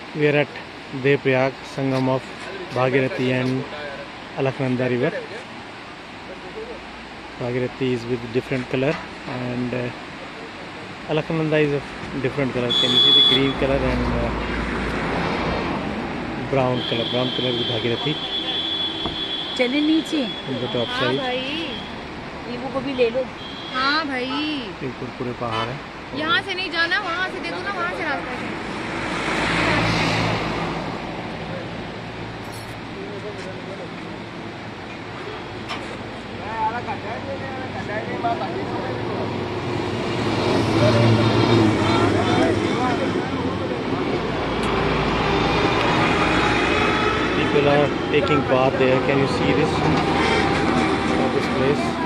We are at Devprayag, Sangam of Bhagirathi and Alaknanda river. Bhagirathi is with different color and Alaknanda is of different color. Can you see the green color and brown color? Brown color with Bhagirathi. चले नीचे On the top side. भाई नींबू को भी ले लो। हाँ भाई, बिल्कुल पूरे पहाड़ है। यहाँ से नहीं जाना, वहाँ से देखो ना, वहाँ से रास्ता है। People are taking bath there. Can you see this? This place.